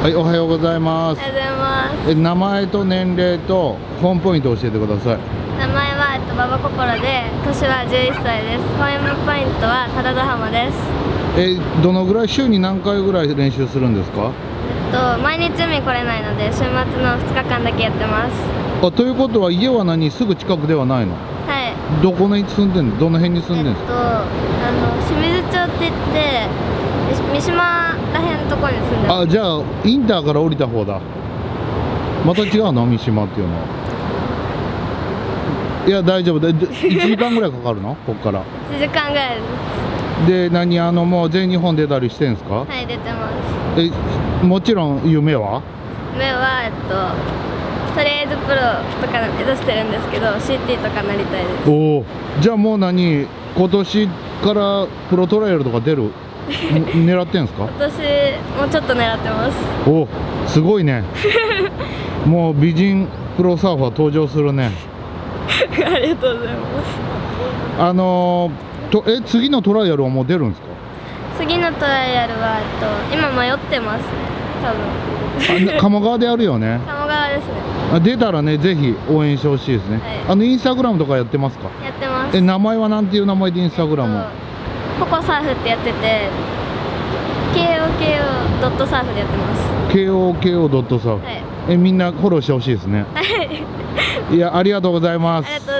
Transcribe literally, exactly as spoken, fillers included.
はい、おはようございます。 おはようございます。 え、名前と年齢とホームポイントを教えてください。 名前はえっと馬場心で、年はじゅういっさいです。ホームポイントは体浜です。 え、どのぐらい週に何回ぐらい練習するんですか？ えっと毎日海来れないので週末のふつかかんだけやってます。 あ、ということは家は何、すぐ近くではないの？ はい。 どこに住んでんの？どの辺に住んでんの？ えっとあの清水町って言って三島らへんのところに住んでます。 あ、じゃあインターから降りた方だ。また違うの？三島っていうのは。いや大丈夫だ。いちじかんぐらいかかるの？こっから。 いちじかんぐらいです。 で、何、あのもう全日本出たりしてんすか？ はい、出てます。 え、もちろん夢は？ 夢はえっととりあえずプロとか目指してるんですけど シーティー とかなりたいです。 おお、じゃあもう何、今年からプロトライアルとか出る狙ってんすか？ 今年もうちょっと狙ってます。 おお、すごいね。もう美人プロサーファー登場するね。 ありがとうございます。 あのー、とえ次のトライアルはもう出るんですか？ 次のトライアルは、えっと、今迷ってますね、多分。 あ、鴨川でやるよね。 鴨川ですね。 あ、出たらね、ぜひ応援してほしいですね。 はい、 あのインスタグラムとかやってますか？ やってます。 え、名前はなんていう名前でインスタグラム？ ココサーフってやってて ケーオーケーオー ドットサーフでやってます。 ケーオーケーオー ドットサーフ、 はい、 え、みんなフォローしてほしいですね。 はい、 いや、ありがとうございます。 ありがとうございます。